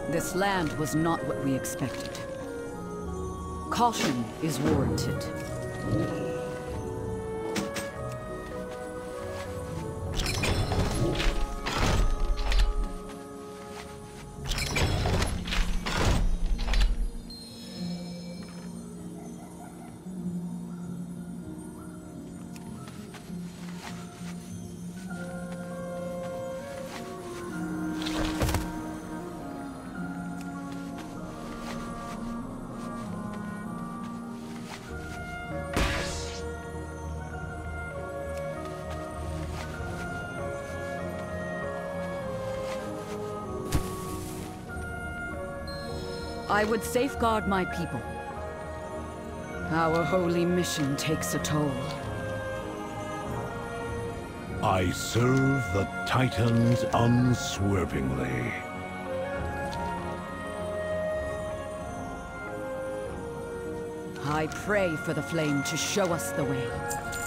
This land was not what we expected. Caution is warranted. I would safeguard my people. Our holy mission takes a toll. I serve the Titans unswervingly. I pray for the flame to show us the way.